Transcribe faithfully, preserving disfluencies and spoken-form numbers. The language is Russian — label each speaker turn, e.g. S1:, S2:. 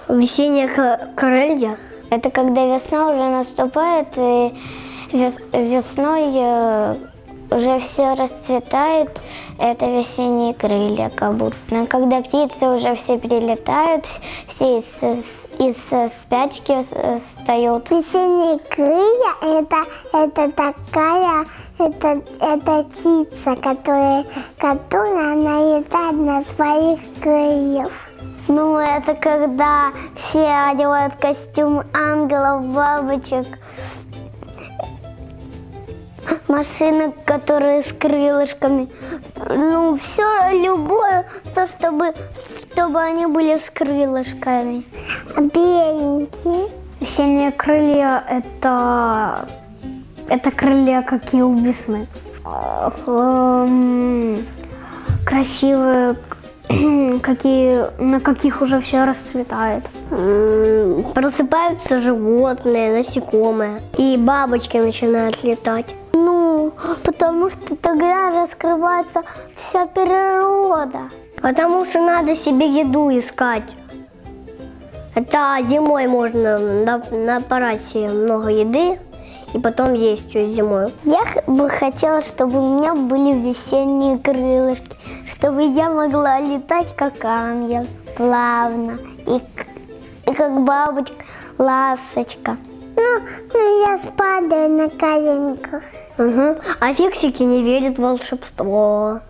S1: Весенние крылья.
S2: Это когда весна уже наступает, и весной уже все расцветает. Это весенние крылья как будто. Когда птицы уже все перелетают, все из, из спячки встают.
S3: Весенние крылья это, это такая, это, это птица, которая, которая она летает на своих крыльях.
S2: Ну, это когда все одевают костюм ангелов, бабочек, машины, которые с крылышками. Ну, все любое, то, чтобы, чтобы они были с крылышками.
S3: Беленькие.
S1: Весенние крылья – это, это крылья, какие у весны. Красивые, какие, на каких уже все расцветает.
S2: Просыпаются животные, насекомые, и бабочки начинают летать. Ну, потому что тогда раскрывается вся природа. Потому что надо себе еду искать. Это зимой можно набрать себе много еды и потом есть что зимой. Я бы хотела, чтобы у меня были весенние крылышки, чтобы я могла летать как ангел, плавно, и, и как бабочка, ласточка.
S3: Ну, ну, я спадаю на коленках.
S1: Угу. А фиксики не верят в волшебство.